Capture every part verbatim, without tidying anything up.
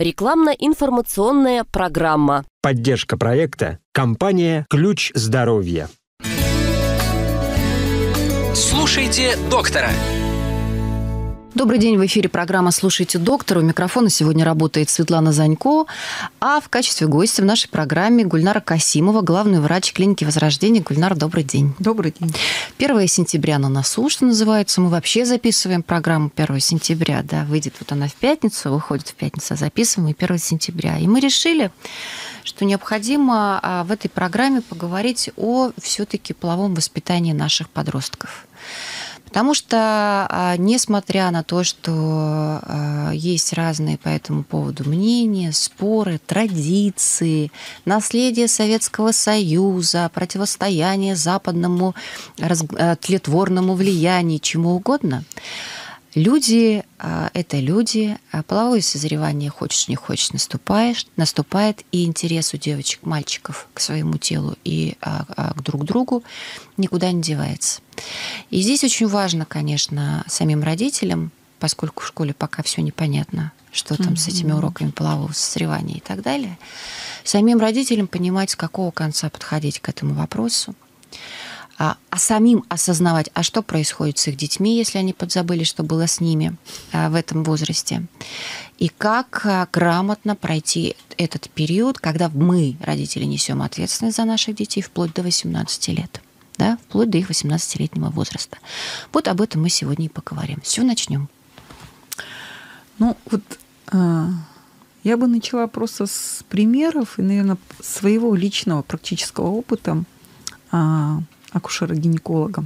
Рекламно-информационная программа. Поддержка проекта. Компания «Ключ здоровья». Слушайте доктора. Добрый день, в эфире программа «Слушайте доктора». У микрофона сегодня работает Светлана Занько, а в качестве гостя в нашей программе Гульнара Касимова, главный врач клиники «Возрождение». Гульнара, добрый день. Добрый день. первое сентября на носу, что называется. Мы вообще записываем программу первого сентября. Да, выйдет вот она в пятницу, выходит в пятницу, а записываем мы первого сентября. И мы решили, что необходимо в этой программе поговорить о все-таки половом воспитании наших подростков. Потому что, несмотря на то, что есть разные по этому поводу мнения, споры, традиции, наследие Советского Союза, противостояние западному тлетворному влиянию, чему угодно, люди – это люди, половое созревание, хочешь не хочешь, наступаешь, наступает, и интерес у девочек, мальчиков к своему телу и к друг другу никуда не девается. И здесь очень важно, конечно, самим родителям, поскольку в школе пока все непонятно, что там mm-hmm. с этими уроками полового созревания и так далее, самим родителям понимать, с какого конца подходить к этому вопросу, а самим осознавать, а что происходит с их детьми, если они подзабыли, что было с ними в этом возрасте, и как грамотно пройти этот период, когда мы, родители, несем ответственность за наших детей вплоть до восемнадцати лет, да, вплоть до их восемнадцатилетнего возраста. Вот об этом мы сегодня и поговорим. Все, начнем. Ну, вот э, я бы начала просто с примеров и, наверное, своего личного практического опыта э, акушера-гинеколога.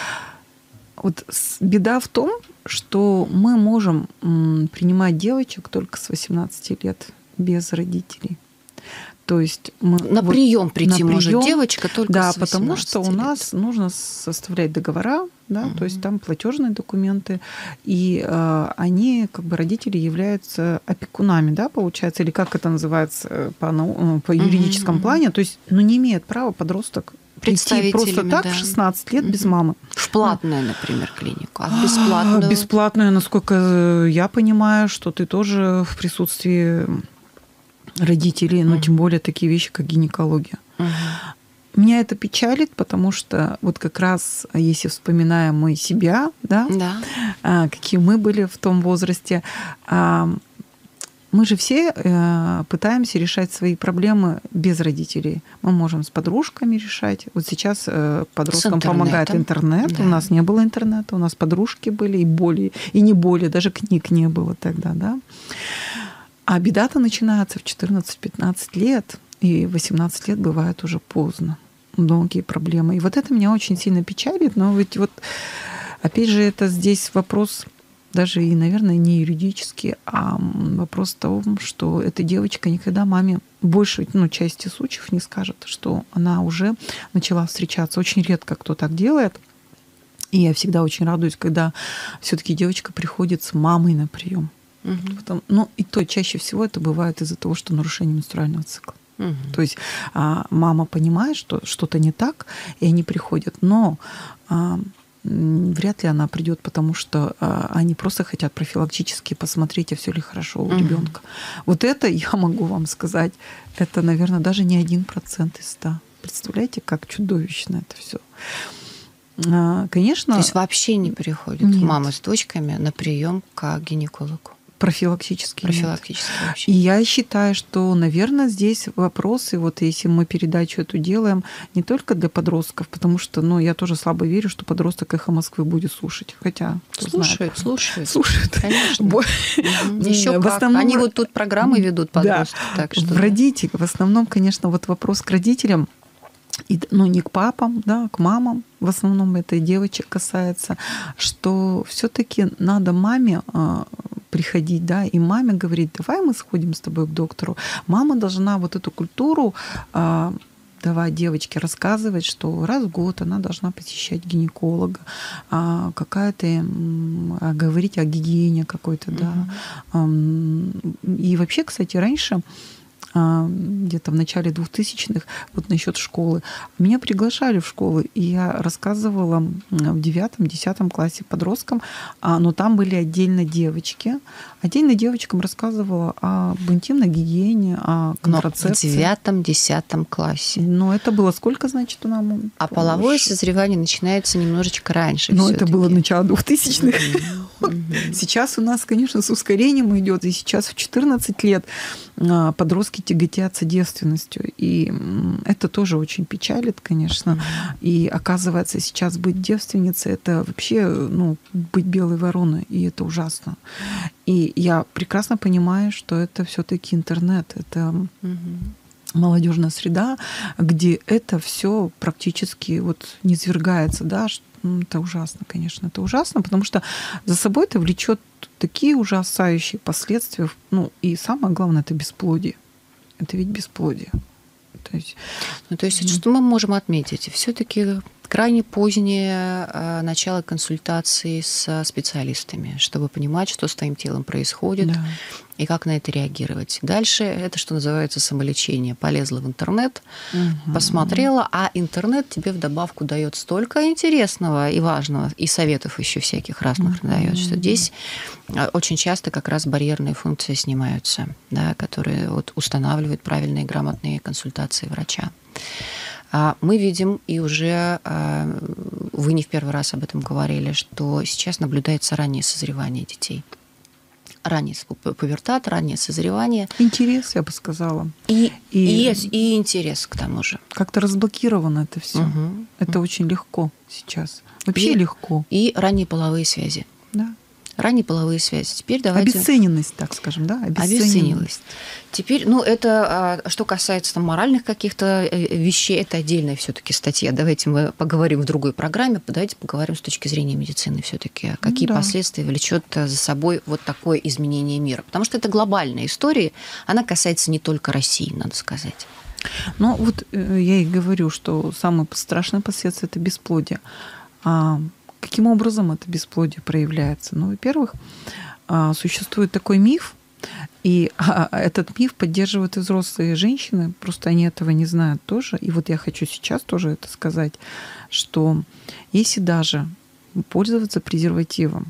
Вот беда в том, что мы можем принимать девочек только с восемнадцати лет без родителей. То есть мы на вот прием прийти на может прием, девочка только да, с восемнадцати потому что у лет. нас нужно составлять договора, да, угу. то есть там платежные документы, и э, они, как бы, родители являются опекунами, да, получается, или как это называется по, по юридическом угу. плане, то есть, ну, не имеет права подросток прийти просто так да. в шестнадцать лет угу. без мамы. В платную, например, клинику, а в бесплатную? Бесплатную, насколько я понимаю, что ты тоже в присутствии родителей, но uh-huh. тем более такие вещи, как гинекология. Uh-huh. Меня это печалит, потому что вот как раз, если вспоминаем мы себя, да, да. какие мы были в том возрасте, мы же все пытаемся решать свои проблемы без родителей. Мы можем с подружками решать. Вот сейчас подросткам помогает интернет. Да. У нас не было интернета, у нас подружки были, и более, и не более, даже книг не было тогда, да. А беда-то начинается в четырнадцать-пятнадцать лет, и в восемнадцать лет бывает уже поздно. Многие проблемы. И вот это меня очень сильно печалит, но ведь вот, опять же, это здесь вопрос даже и, наверное, не юридический, а вопрос в том, что эта девочка никогда маме большей ну, части случаев не скажет, что она уже начала встречаться. Очень редко кто так делает. И я всегда очень радуюсь, когда все-таки девочка приходит с мамой на прием. Угу. Потом, ну, и то чаще всего это бывает из-за того, что нарушение менструального цикла. Угу. То есть а, мама понимает, что что-то не так, и они приходят, но а, вряд ли она придет, потому что а, они просто хотят профилактически посмотреть, а все ли хорошо у угу. ребенка. Вот это, я могу вам сказать, это, наверное, даже не один процент из ста. Представляете, как чудовищно это все. Конечно. То есть вообще не приходят Нет. мамы с дочками на прием к гинекологу? Профилактически. Профилактически нет. вообще. И я считаю, что, наверное, здесь вопросы, вот если мы передачу эту делаем, не только для подростков, потому что, ну, я тоже слабо верю, что подросток «Эхо Москвы» будет слушать. Хотя, слушает, слушает. Слушает. Конечно. Еще как. Они вот тут программы ведут подростки. Так что в родителях, в основном, конечно, вот вопрос к родителям, и, ну, не к папам, да, к мамам, в основном это и девочек касается, что все-таки надо маме э, приходить, да, и маме говорить, давай мы сходим с тобой к доктору. Мама должна вот эту культуру э, давать девочке, рассказывать, что раз в год она должна посещать гинеколога, э, какая-то, э, говорить о гигиене какой-то, mm-hmm. да. Э, и вообще, кстати, раньше где-то в начале двухтысячных, вот насчет школы. Меня приглашали в школы, и я рассказывала в девятом-десятом классе подросткам, но там были отдельно девочки. Отдельно девочкам рассказывала об интимной гигиене, о контрацепции. Но в девятом-десятом классе. Но это было сколько, значит, у нас? А половое созревание начинается немножечко раньше. Но это было начало двухтысячных. Сейчас у нас, конечно, с ускорением идет, и сейчас в четырнадцать лет подростки тяготятся девственностью. И это тоже очень печалит, конечно. И оказывается, сейчас быть девственницей — это вообще, ну, быть белой вороной, и это ужасно. И я прекрасно понимаю, что это все-таки интернет, это молодежная среда, где это все практически вот низвергается, да, это ужасно, конечно, это ужасно, потому что за собой это влечет такие ужасающие последствия, ну и самое главное — это бесплодие, это ведь бесплодие. То есть, ну, то есть mm-hmm. что мы можем отметить? Все-таки крайне позднее э, начало консультаций с специалистами, чтобы понимать, что с твоим телом происходит, да, и как на это реагировать. Дальше это, что называется, самолечение. Полезла в интернет, угу. посмотрела, а интернет тебе в добавку дает столько интересного и важного, и советов еще всяких разных угу. дает, что здесь очень часто как раз барьерные функции снимаются, да, которые вот устанавливают правильные и грамотные консультации врача. Мы видим, и уже вы не в первый раз об этом говорили, что сейчас наблюдается раннее созревание детей. Ранний пубертат, раннее созревание. Интерес, я бы сказала. И, и... И, и интерес к тому же. Как-то разблокировано это все. Угу. Это угу. очень легко сейчас. Вообще и, легко. И ранние половые связи. Да. Ранние половые связи. Теперь давайте... Обесцененность, так скажем, да? Обесцененность. Теперь, ну, это, что касается там моральных каких-то вещей, это отдельная все-таки статья. Давайте мы поговорим в другой программе, давайте поговорим с точки зрения медицины все-таки. Какие да. последствия влечет за собой вот такое изменение мира. Потому что это глобальная история, она касается не только России, надо сказать. Ну, вот я и говорю, что самые страшные последствия – это бесплодие. Каким образом это бесплодие проявляется? Ну, во-первых, существует такой миф, и этот миф поддерживают и взрослые женщины, просто они этого не знают тоже. И вот я хочу сейчас тоже это сказать, что если даже пользоваться презервативом,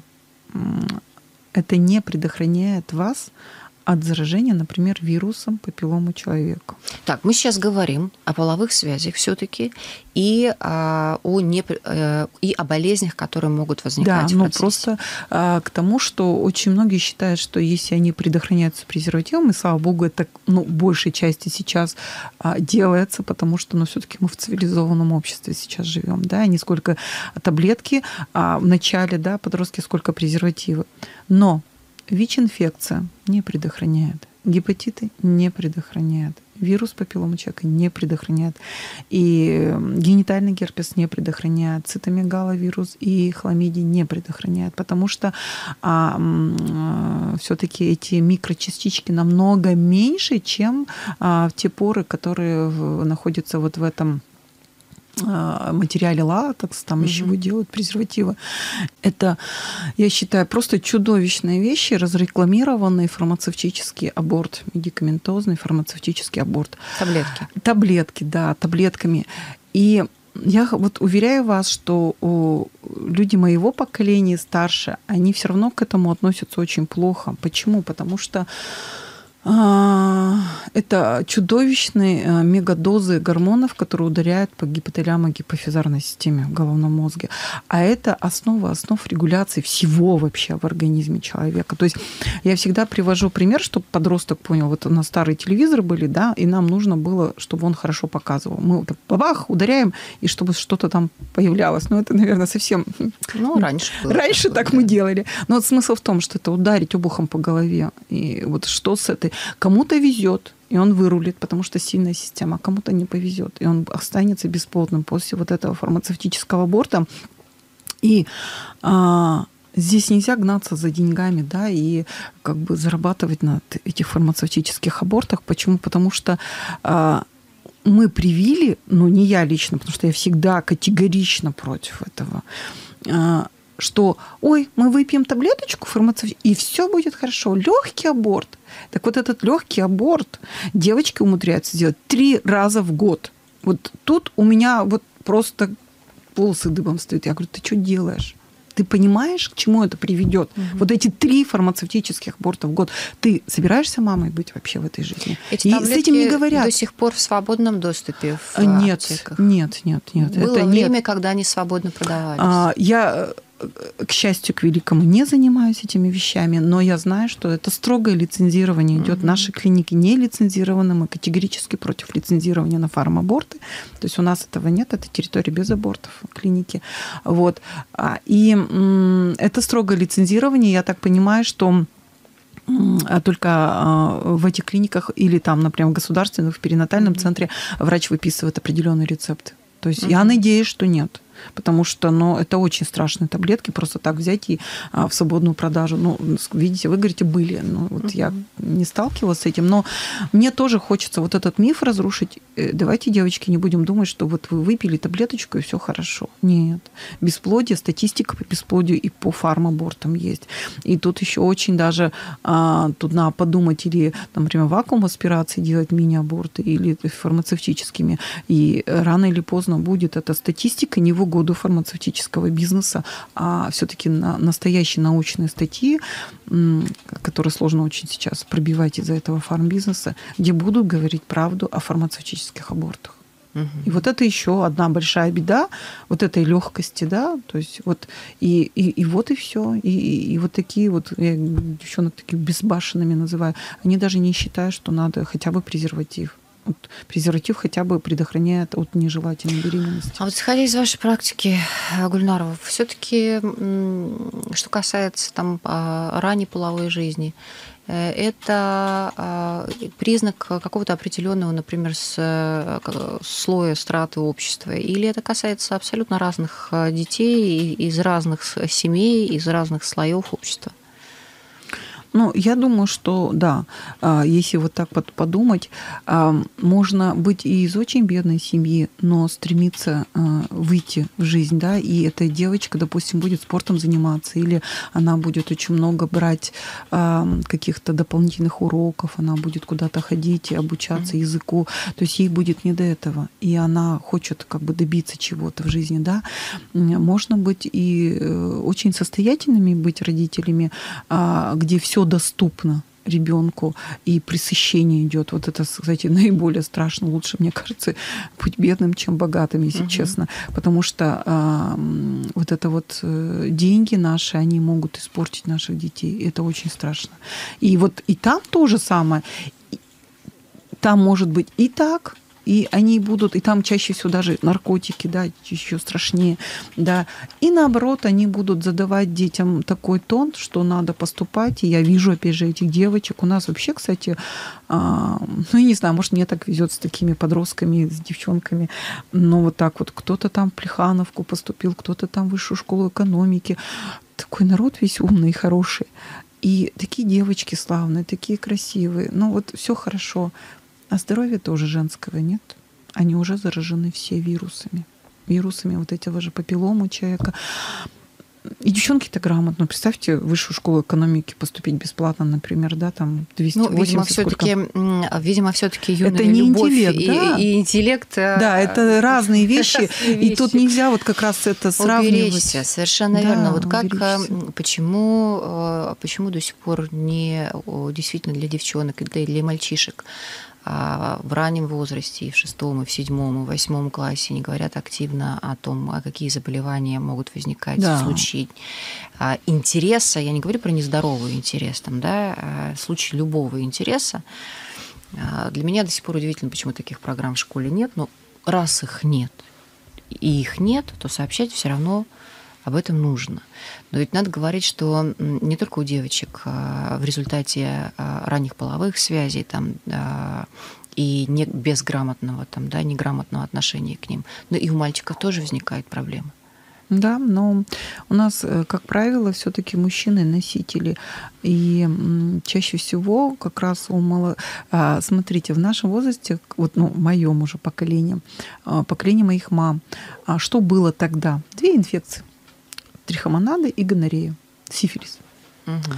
это не предохраняет вас от заражения, например, вирусом папилломы человека. Так, мы сейчас говорим о половых связях все-таки и о, не, и о болезнях, которые могут возникать. Да, в ну просто а, к тому, что очень многие считают, что если они предохраняются презервативом, и слава богу, это ну, большей части сейчас а, делается, потому что ну, все-таки мы в цивилизованном обществе сейчас живем, да, не сколько таблетки а в начале, да, подростки, сколько презервативы. Но ВИЧ-инфекция не предохраняет, гепатиты не предохраняет, вирус папилломы человека не предохраняет, и генитальный герпес не предохраняет, цитомегаловирус и хламидий не предохраняет, потому что а, а, все-таки эти микрочастички намного меньше, чем а, те поры, которые в, находятся вот в этом материале латекс, там из чего делают презервативы. Это, я считаю, просто чудовищные вещи, разрекламированный фармацевтический аборт, медикаментозный фармацевтический аборт. Таблетки. Таблетки, да, таблетками. И я вот уверяю вас, что люди моего поколения старше, они все равно к этому относятся очень плохо. Почему? Потому что это чудовищные мегадозы гормонов, которые ударяют по гипоталямо-гипофизарной системе в головном мозге. А это основа основ регуляции всего вообще в организме человека. То есть я всегда привожу пример, чтобы подросток понял. Вот у нас старые телевизоры были, да, и нам нужно было, чтобы он хорошо показывал. Мы вот бабах, ударяем, и чтобы что-то там появлялось. Ну, это, наверное, совсем... Ну, раньше было. Раньше так мы делали. Но вот смысл в том, что это ударить обухом по голове. И вот что с этой... Кому-то везет, и он вырулит, потому что сильная система, а кому-то не повезет, и он останется бесплодным после вот этого фармацевтического аборта. И а, здесь нельзя гнаться за деньгами, да, и как бы зарабатывать на этих фармацевтических абортах. Почему? Потому что а, мы привили, ну не я лично, потому что я всегда категорично против этого, а, что, ой, мы выпьем таблеточку фармацевтическую, и все будет хорошо. Легкий аборт. Так вот этот легкий аборт девочки умудряются делать три раза в год. Вот тут у меня вот просто волосы дыбом встают. Я говорю, ты что делаешь? Ты понимаешь, к чему это приведет? Угу. Вот эти три фармацевтических аборта в год. Ты собираешься мамой быть вообще в этой жизни? Эти и с этим не говорят. До сих пор в свободном доступе в нет, аптеках? Нет, нет, нет. Было это время, нет. когда они свободно продавались. А, я, к счастью, к великому, не занимаюсь этими вещами, но я знаю, что это строгое лицензирование идет. Mm-hmm. Наши клиники не лицензированы, мы категорически против лицензирования на фармаборты. То есть у нас этого нет, это территория без абортов клиники. Вот. И это строгое лицензирование, я так понимаю, что только в этих клиниках или там, например, в государственных, в перинатальном mm-hmm. центре врач выписывает определенный рецепт. То есть mm-hmm. я надеюсь, что нет. Потому что, ну, это очень страшные таблетки, просто так взять и а, в свободную продажу. Ну, видите, вы говорите, были. Ну, вот uh-huh. я не сталкивалась с этим, но мне тоже хочется вот этот миф разрушить. Давайте, девочки, не будем думать, что вот вы выпили таблеточку и все хорошо. Нет. Бесплодие, статистика по бесплодию и по фармабортам есть. И тут еще очень даже а, тут надо подумать или, например, вакуум аспирации делать мини-аборты или фармацевтическими. И рано или поздно будет эта статистика не в году фармацевтического бизнеса, а все-таки на настоящие научные статьи, которые сложно очень сейчас пробивать из-за этого фармбизнеса, где будут говорить правду о фармацевтических абортах. Угу. И вот это еще одна большая беда вот этой легкости, да, то есть вот и, и, и вот и все, и, и, и вот такие вот, я девчонок таких безбашенными называю, они даже не считают, что надо хотя бы презерватив. Вот презерватив хотя бы предохраняет от нежелательной беременности. А вот исходя из вашей практики, Гульнарова, все-таки, что касается там ранней половой жизни, это признак какого-то определенного, например, слоя страты общества, или это касается абсолютно разных детей из разных семей, из разных слоев общества? Ну, я думаю, что да, если вот так вот подумать, можно быть и из очень бедной семьи, но стремиться выйти в жизнь, да, и эта девочка, допустим, будет спортом заниматься, или она будет очень много брать каких-то дополнительных уроков, она будет куда-то ходить и обучаться mm-hmm. языку, то есть ей будет не до этого, и она хочет как бы добиться чего-то в жизни, да. Можно быть и очень состоятельными быть родителями, где все доступно ребенку и пресыщение идет. Вот это, кстати, наиболее страшно. Лучше, мне кажется, быть бедным, чем богатым, если uh-huh. честно. Потому что э, вот это вот э, деньги наши, они могут испортить наших детей. И это очень страшно. И вот и там то же самое. Там может быть и так, и они будут, и там чаще всего даже наркотики, да, еще страшнее, да. И наоборот, они будут задавать детям такой тон, что надо поступать. И я вижу, опять же, этих девочек. У нас вообще, кстати, а, ну, я не знаю, может, мне так везет с такими подростками, с девчонками. Но вот так вот кто-то там в Плехановку поступил, кто-то там в высшую школу экономики. Такой народ весь умный и хороший. И такие девочки славные, такие красивые. Ну, вот все хорошо. А здоровья тоже женского нет. Они уже заражены все вирусами. Вирусами вот этого же папиллома у человека. И девчонки-то грамотно. Представьте, в высшую школу экономики поступить бесплатно, например, да, там двести восемьдесят. Ну, видимо, все-таки, видимо, все-таки юная это не любовь интеллект, и, да? и интеллект. Да, это разные вещи. И тут нельзя вот как раз это сравнивать. Уберечься, совершенно да, верно. Вот как, почему, почему до сих пор не действительно для девчонок и для, для мальчишек в раннем возрасте, и в шестом, и в седьмом, и в восьмом классе не говорят активно о том, а какие заболевания могут возникать да. в случае интереса. Я не говорю про нездоровый интерес, там, да, а в случае любого интереса. Для меня до сих пор удивительно, почему таких программ в школе нет. Но раз их нет, и их нет, то сообщать все равно об этом нужно. Но ведь надо говорить, что не только у девочек в результате ранних половых связей там, и не безграмотного, там, да, неграмотного отношения к ним, но и у мальчиков тоже возникают проблемы. Да, но у нас, как правило, все-таки мужчины носители. И чаще всего как раз у мало... Смотрите, в нашем возрасте, вот, ну, в моем уже поколении, поколение моих мам, что было тогда? Две инфекции. трихомонады и гонорея, сифилис. Угу.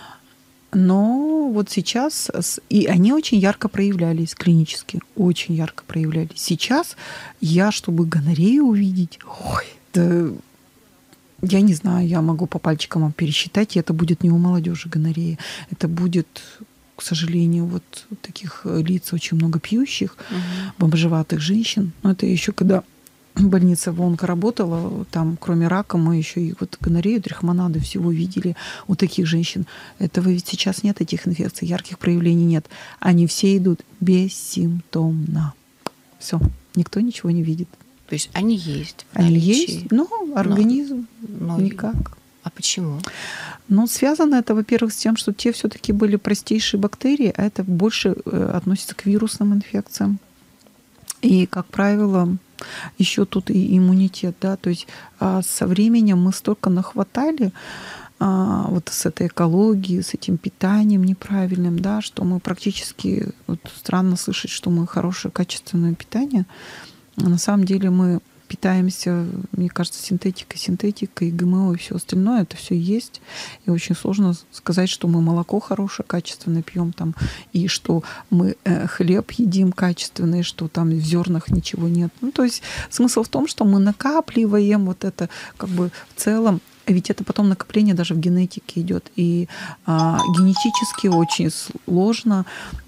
Но вот сейчас, и они очень ярко проявлялись клинически, очень ярко проявлялись. Сейчас я, чтобы гонорею увидеть, ой, да, я не знаю, я могу по пальчикам вам пересчитать, и это будет не у молодежи гонорея, это будет, к сожалению, вот таких лиц очень много пьющих, угу. бомжеватых женщин. Но это еще когда больница в онко работала, там, кроме рака, мы еще и вот гонорею, трихомонады всего видели у таких женщин. Этого ведь сейчас нет, этих инфекций, ярких проявлений нет. Они все идут бессимптомно. Все, никто ничего не видит. То есть они есть. Они есть, но организм но, никак. А почему? Ну, связано это, во-первых, с тем, что те все-таки были простейшие бактерии, а это больше относится к вирусным инфекциям. И, как правило, еще тут и иммунитет, да, то есть а, со временем мы столько нахватали а, вот с этой экологией, с этим питанием неправильным, да, что мы практически, вот странно слышать, что мы хорошее качественное питание, а на самом деле мы питаемся, мне кажется, синтетикой, синтетикой, ГМО и все остальное, это все есть. И очень сложно сказать, что мы молоко хорошее, качественное пьем там, и что мы э, хлеб едим качественный, что там в зернах ничего нет. Ну, то есть смысл в том, что мы накапливаем вот это как бы в целом. Ведь это потом накопление даже в генетике идет. И а, генетически очень сложно.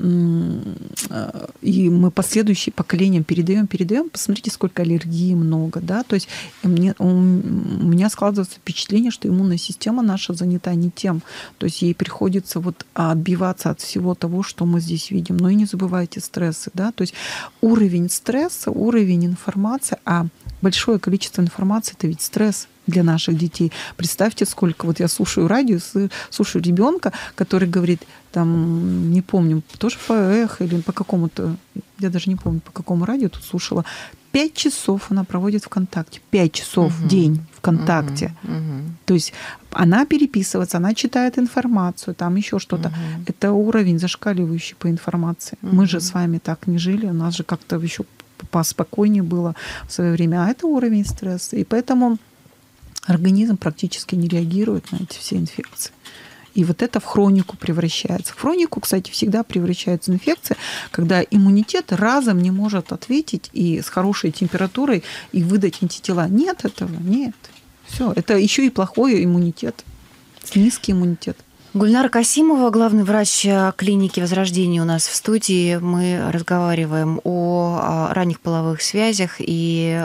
И мы последующие поколения передаем, передаем. Посмотрите, сколько аллергий много. Да? То есть мне, у меня складывается впечатление, что иммунная система наша занята не тем. То есть ей приходится вот отбиваться от всего того, что мы здесь видим. Но и не забывайте стрессы. Да? То есть уровень стресса, уровень информации, а большое количество информации — это ведь стресс для наших детей. Представьте, сколько вот я слушаю радио, слушаю ребенка, который говорит, там, не помню, тоже по эхо или по какому-то, я даже не помню, по какому радио тут слушала, пять часов она проводит ВКонтакте, пять часов в день ВКонтакте. Uh-huh. Uh-huh. То есть она переписывается, она читает информацию, там еще что-то. Uh-huh. Это уровень зашкаливающий по информации. Uh-huh. Мы же с вами так не жили, у нас же как-то еще поспокойнее было в свое время, а это уровень стресса. И поэтому организм практически не реагирует на эти все инфекции. И вот это в хронику превращается. В хронику, кстати, всегда превращается инфекция, когда иммунитет разом не может ответить и с хорошей температурой и выдать антитела. Нет этого, нет. Все, это еще и плохой иммунитет, низкий иммунитет. Гульнара Касимова, главный врач клиники Возрождение у нас в студии. Мы разговариваем о ранних половых связях и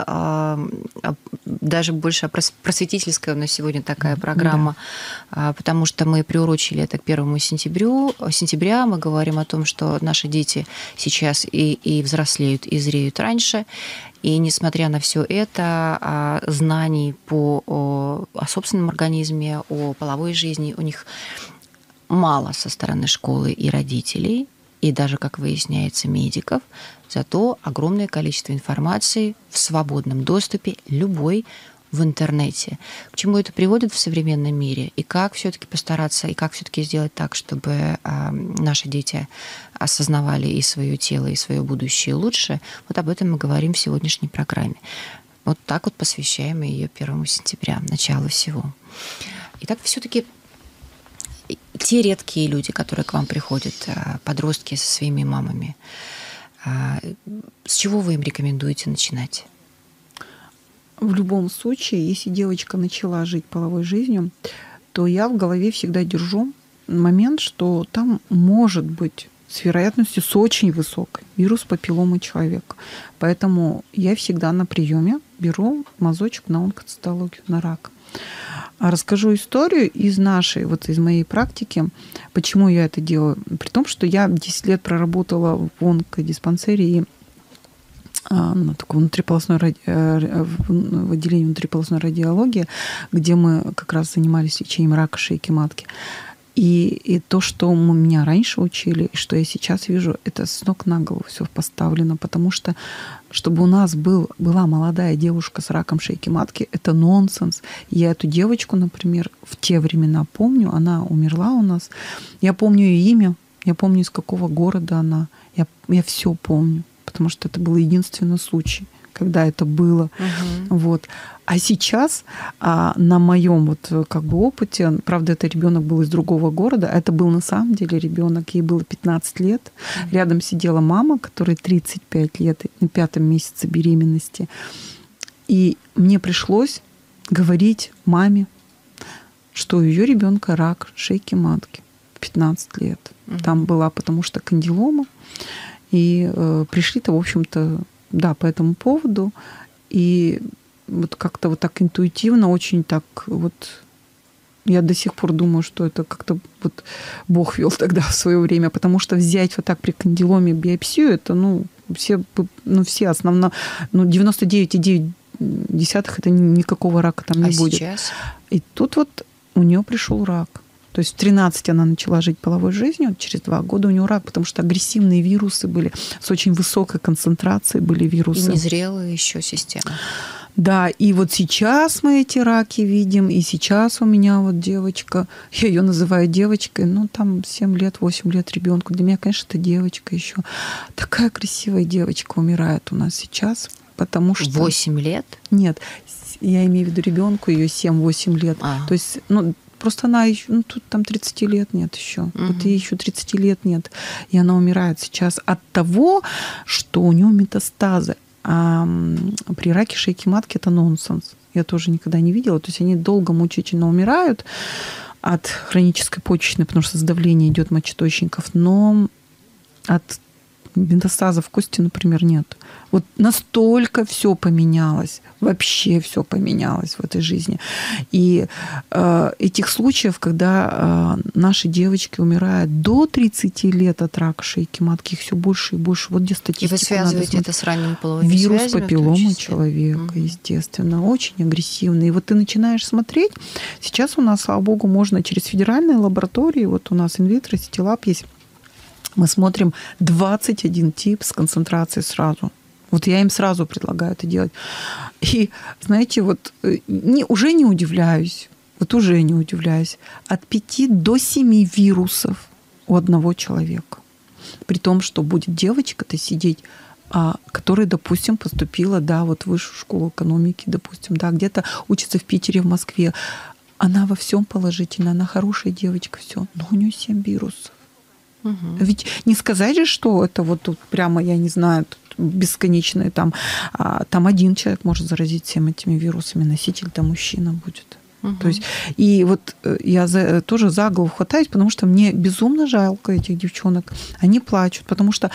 даже больше о просветительской у нас сегодня такая программа, да. Потому что мы приурочили это к первому сентябрю. сентября. Мы говорим о том, что наши дети сейчас и, и взрослеют, и зреют раньше. И несмотря на все это, знаний по, о, о собственном организме, о половой жизни у них мало со стороны школы и родителей, и даже, как выясняется, медиков, зато огромное количество информации в свободном доступе, любой, в интернете. К чему это приводит в современном мире? И как все-таки постараться, и как все-таки сделать так, чтобы э, наши дети осознавали и свое тело, и свое будущее лучше? Вот об этом мы говорим в сегодняшней программе. Вот так вот посвящаем ее первому сентября, началу всего. Итак, все-таки те редкие люди, которые к вам приходят, подростки со своими мамами, с чего вы им рекомендуете начинать? В любом случае, если девочка начала жить половой жизнью, то я в голове всегда держу момент, что там может быть с вероятностью с очень высокой вирус папилломы человека. Поэтому я всегда на приеме беру мазочек на онкоцитологию, на рак. Расскажу историю из нашей, вот из моей практики, почему я это делаю. При том, что я десять лет проработала в онкодиспансере и на таком внутриполосной, в отделении внутриполосной радиологии, где мы как раз занимались лечением рака шейки матки. И, и то, что мы меня раньше учили, и что я сейчас вижу, это с ног на голову все поставлено, потому что чтобы у нас был, была молодая девушка с раком шейки матки, это нонсенс. Я эту девочку, например, в те времена помню, она умерла у нас. Я помню ее имя, я помню, из какого города она. Я, я все помню, потому что это был единственный случай, когда это было. Угу. Вот. А сейчас а, на моем вот как бы опыте, правда, это ребенок был из другого города, это был на самом деле ребенок, ей было пятнадцать лет. Mm-hmm. Рядом сидела мама, которой тридцать пять лет, на пятом месяце беременности. И мне пришлось говорить маме, что у ее ребенка рак шейки матки в пятнадцать лет. Mm-hmm. Там была, потому что кандилома. И э, пришли-то, в общем-то, да, по этому поводу. И вот как-то вот так интуитивно, очень так вот... Я до сих пор думаю, что это как-то вот Бог вел тогда в свое время, потому что взять вот так при кандиломе биопсию, это, ну, все, ну, все основно... Ну, девяносто девять целых девять десятых это никакого рака там не а будет. Сейчас? И тут вот у нее пришел рак. То есть в тринадцать она начала жить половой жизнью, через два года у нее рак, потому что агрессивные вирусы были, с очень высокой концентрацией были вирусы. И незрелая еще система. Да, и вот сейчас мы эти раки видим, и сейчас у меня вот девочка, я ее называю девочкой, ну там семь лет, восемь лет ребенку. Для меня, конечно, это девочка еще. Такая красивая девочка умирает у нас сейчас, потому что... восемь лет? Нет, я имею в виду ребенку, ее семь-восемь лет. А. То есть, ну, просто она еще, ну, тут там тридцать лет нет еще. Угу. Вот ей еще тридцать лет нет. И она умирает сейчас от того, что у нее метастазы. А при раке шейки матки это нонсенс. Я тоже никогда не видела. То есть они долго мучительно умирают от хронической почечной, потому что сдавление идет мочеточников, но от метастазов кости, например, нет. Вот настолько все поменялось, вообще все поменялось в этой жизни. И э, этих случаев, когда э, наши девочки умирают до тридцати лет от рака шейки матки, их все больше и больше. Вот где статистика. И вы связываете это с ранними половыми Вирус связями? Вирус папилломы человека, угу. естественно, очень агрессивный. И вот ты начинаешь смотреть, сейчас у нас, слава богу, можно через федеральные лаборатории, вот у нас инвитро, ситилаб есть, мы смотрим двадцать один тип с концентрацией сразу. Вот я им сразу предлагаю это делать. И, знаете, вот не, уже не удивляюсь, вот уже не удивляюсь, от пяти до семи вирусов у одного человека. При том, что будет девочка-то сидеть, а, которая, допустим, поступила, да, вот в высшую школу экономики, допустим, да, где-то учится в Питере, в Москве. Она во всем положительна, она хорошая девочка, все, но у нее семь вирусов. Угу. Ведь не сказать же, что это вот тут прямо, я не знаю, бесконечные, там, а, там один человек может заразить всеми этими вирусами, носитель-то мужчина будет. Угу. То есть, и вот я за, тоже за голову хватаюсь, потому что мне безумно жалко этих девчонок. Они плачут, потому что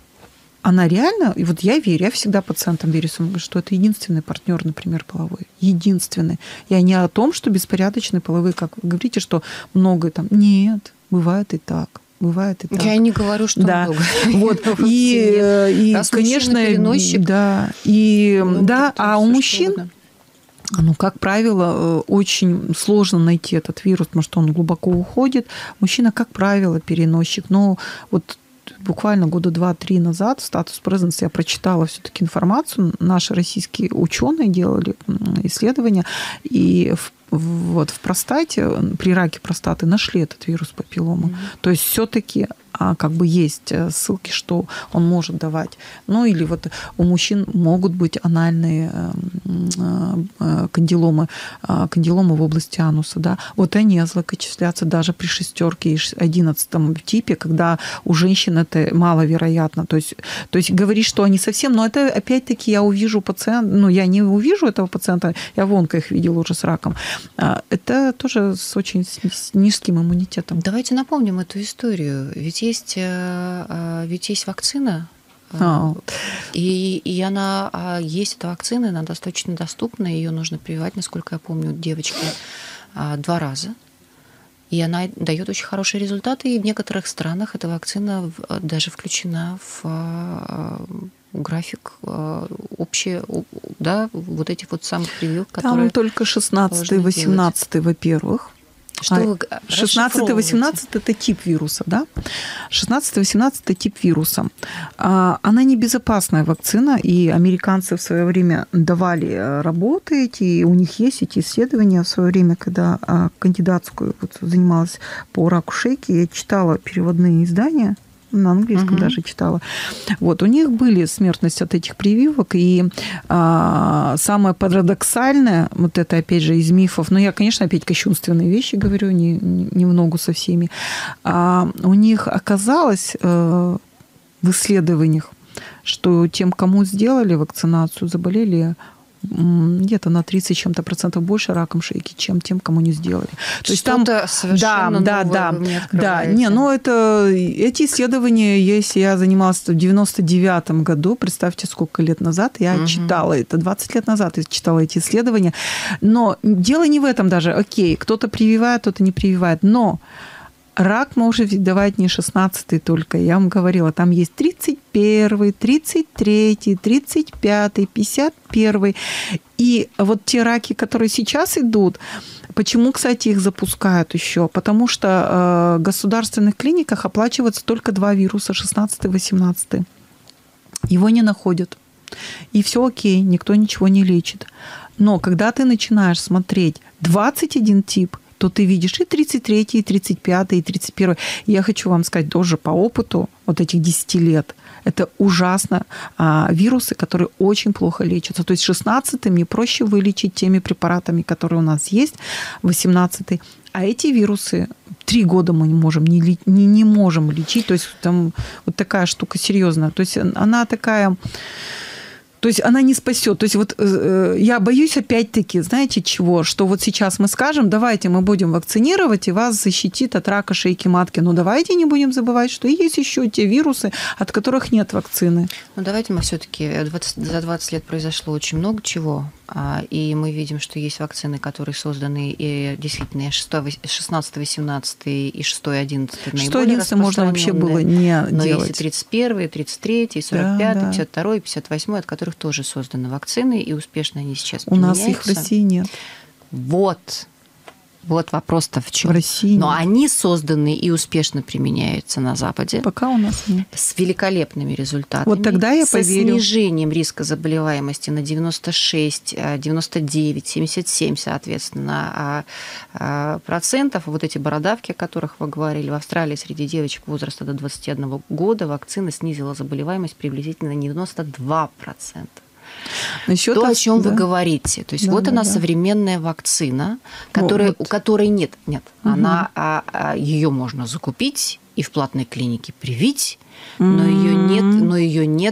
она реально, и вот я верю, я всегда пациентам верю, что это единственный партнер, например, половой. Единственный. Я не о том, что беспорядочные половые, как вы говорите, что много там. Нет, бывает и так. Бывает и так. Я не говорю, что да. много. Вот. И, и конечно, да, и да, а у мужчин, ну, как правило, очень сложно найти этот вирус, потому что он глубоко уходит. Мужчина, как правило, переносчик. Но вот буквально года два-три назад в Status Presence я прочитала все-таки информацию. Наши российские ученые делали исследования, и в вот в простате, при раке простаты нашли этот вирус папилломы. Mm-hmm. То есть все-таки а, как бы есть ссылки, что он может давать. Ну или вот у мужчин могут быть анальные э, кандиломы, э, кандиломы в области ануса. Да? Вот они злокочислятся даже при шестерке и одиннадцатом типе, когда у женщин это маловероятно. То есть, то есть говорить, что они совсем... Но это опять-таки я увижу пациента... Ну, я не увижу этого пациента, я вон их видела уже с раком. Это тоже с очень с низким иммунитетом. Давайте напомним эту историю. Ведь есть, ведь есть вакцина, oh. и, и она есть, эта вакцина, она достаточно доступна, ее нужно прививать, насколько я помню, девочке два раза. И она дает очень хорошие результаты, и в некоторых странах эта вакцина даже включена в график общий, да, вот этих вот самых прививок, которые... Там только шестнадцатый, восемнадцатый, во-первых. Что а шестнадцатый, восемнадцатый это тип вируса, да? шестнадцатый, восемнадцатый тип вируса. Она небезопасная вакцина, и американцы в свое время давали работы эти, и у них есть эти исследования в свое время, когда кандидатскую вот занималась по раку шейки, я читала переводные издания, на английском угу. даже читала. Вот, у них были смертность от этих прививок, и а, самое парадоксальное, вот это, опять же, из мифов, но я, конечно, опять кощунственные вещи говорю, не, не в ногу со всеми, а, у них оказалось а, в исследованиях, что тем, кому сделали вакцинацию, заболели где-то на тридцать чем-то процентов больше раком шейки, чем тем, кому не сделали. То есть там совершенно да, да, да, да, не, но это эти исследования, если я занималась в девяносто девятом году, представьте, сколько лет назад я угу. читала это, двадцать лет назад я читала эти исследования, но дело не в этом даже. Окей, кто-то прививает, кто-то не прививает, но рак может давать не шестнадцатый только. Я вам говорила, там есть тридцать первый, тридцать третий, тридцать пятый, пятьдесят первый. И вот те раки, которые сейчас идут, почему, кстати, их запускают еще? Потому что в государственных клиниках оплачиваются только два вируса, шестнадцатый и восемнадцатый. Его не находят. И все окей, никто ничего не лечит. Но когда ты начинаешь смотреть двадцать один тип, то ты видишь и тридцать третий, и тридцать пятый, и тридцать первый. Я хочу вам сказать тоже по опыту вот этих десяти лет. Это ужасно. А, вирусы, которые очень плохо лечатся. То есть шестнадцатый мне проще вылечить теми препаратами, которые у нас есть, восемнадцатый. А эти вирусы три года мы не можем, не, не, не можем лечить. То есть там вот такая штука серьезная. То есть она такая... То есть она не спасет. То есть вот э, я боюсь опять-таки, знаете, чего? Что вот сейчас мы скажем, давайте мы будем вакцинировать, и вас защитит от рака шейки матки. Но давайте не будем забывать, что есть еще те вирусы, от которых нет вакцины. Ну давайте мы все-таки... За двадцать лет произошло очень много чего. И мы видим, что есть вакцины, которые созданы и действительно шестнадцатый, восемнадцатый и шестой, одиннадцатый наиболее шестой, одиннадцатый можно вообще было не но делать. Есть и тридцать первый, тридцать третий, сорок пятый, да, да. пятьдесят второй, пятьдесят восьмой, от которых тоже созданы вакцины, и успешно они сейчас У применяются. нас их в России нет. Вот. Вот вопрос-то в чем. В России Но нет. они созданы и успешно применяются на Западе. Пока у нас нет. С великолепными результатами. Вот тогда я со поверю. снижением риска заболеваемости на девяносто шесть, девяносто девять, семьдесят семь, соответственно, процентов. Вот эти бородавки, о которых вы говорили, в Австралии среди девочек возраста до двадцати одного года вакцина снизила заболеваемость приблизительно на девяносто два процента. Насчёт То, того, о чем да. вы говорите. То есть да, вот да, она да. современная вакцина, которая, вот. у которой нет, нет, Угу. она, а, а, ее можно закупить и в платной клинике привить, но mm-hmm. ее нет, но ее нет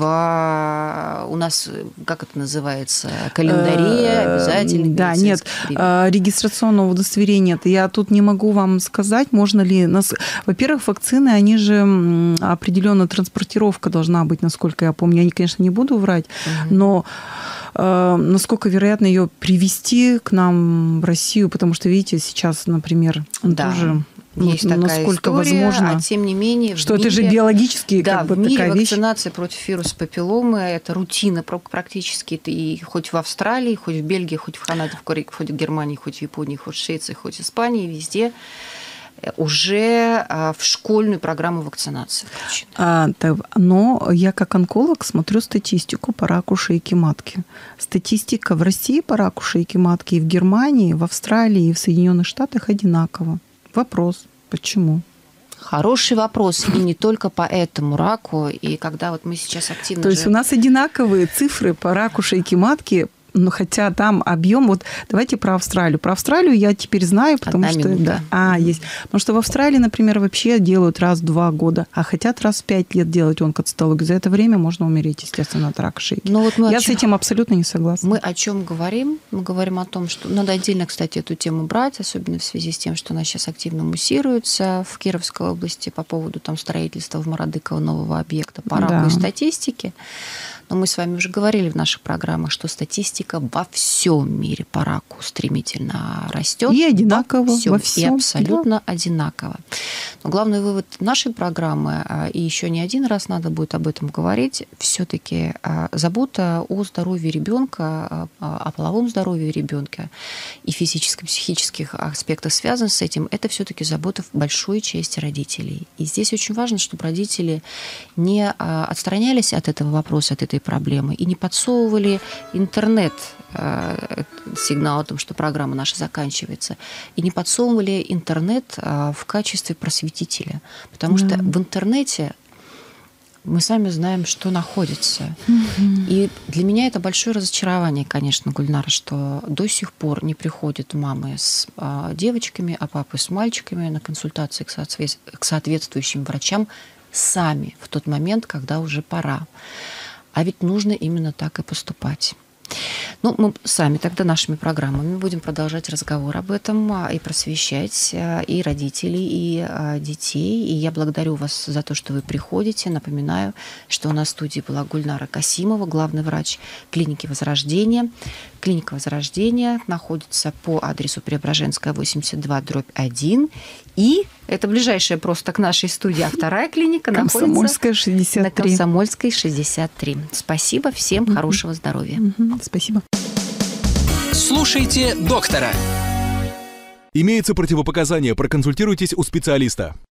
в у нас, как это называется, календаре обязательно. Да, нет, регистрационного удостоверения нет. Я тут не могу вам сказать, можно ли нас. Во-первых, вакцины, они же определенная транспортировка должна быть, насколько я помню. Я, конечно, не буду врать, mm-hmm. но насколько вероятно ее привезти к нам в Россию, потому что, видите, сейчас, например, да. тоже... Есть вот, такая насколько история, возможно, а тем не менее... Что мире, это же биологически да, как бы в мире такая вещь. Вакцинация против вируса папилломы – это рутина практически. И хоть в Австралии, хоть в Бельгии, хоть в Канаде, хоть в Германии, хоть в Японии, хоть в Швеции, хоть в Испании, везде уже в школьную программу вакцинации включена. А, так, но я как онколог смотрю статистику по раку шейки матки. Статистика в России по раку шейки матки и в Германии, и в Австралии, и в Соединенных Штатах одинакова. Вопрос, почему? Хороший вопрос, и не только по этому раку. И когда вот мы сейчас активно... То же... есть у нас одинаковые цифры по раку шейки матки, но хотя там объем, вот давайте про Австралию. Про Австралию я теперь знаю, потому Одна что минута. да, а есть, потому что в Австралии, например, вообще делают раз в два года, а хотят раз в пять лет делать онкоцитологию. За это время можно умереть, естественно, от рака шейки. Но вот мы я чем... с этим абсолютно не согласна. Мы о чем говорим? Мы говорим о том, что надо отдельно, кстати, эту тему брать, особенно в связи с тем, что она сейчас активно муссируется в Кировской области по поводу там строительства в Мородыково нового объекта по раку да. и статистике. Но мы с вами уже говорили в наших программах, что статистика во всем мире по раку стремительно растет. И одинаково во всем, во всем. И абсолютно да. одинаково. Но главный вывод нашей программы, и еще не один раз надо будет об этом говорить, все-таки забота о здоровье ребенка, о половом здоровье ребенка и физических, психических аспектах, связанных с этим, это все-таки забота в большой части родителей. И здесь очень важно, чтобы родители не отстранялись от этого вопроса, от этой скрытые проблемы, и не подсовывали интернет, э, сигнал о том, что программа наша заканчивается, и не подсовывали интернет э, в качестве просветителя. Потому Да. что в интернете мы сами знаем, что находится. Mm-hmm. И для меня это большое разочарование, конечно, Гульнара, что до сих пор не приходят мамы с а, девочками, а папы с мальчиками на консультации к, соответ... к соответствующим врачам сами в тот момент, когда уже пора. А ведь нужно именно так и поступать. Ну, мы сами тогда нашими программами будем продолжать разговор об этом и просвещать и родителей, и детей. И я благодарю вас за то, что вы приходите. Напоминаю, что у нас в студии была Гульнара Касимова, главный врач клиники «Возрождение». Клиника «Возрождение» находится по адресу Преображенская, восемьдесят два, дробь один. И это ближайшая просто к нашей студии, а вторая клиника Комсомольская, находится шестьдесят три. на Комсомольской, шестьдесят три. Спасибо всем, хорошего здоровья. Спасибо. Слушайте доктора. Имеются противопоказания, проконсультируйтесь у специалиста.